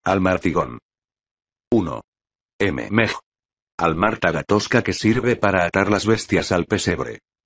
Almartigón. 1. M. Meg. Almarta tosca que sirve para atar las bestias al pesebre.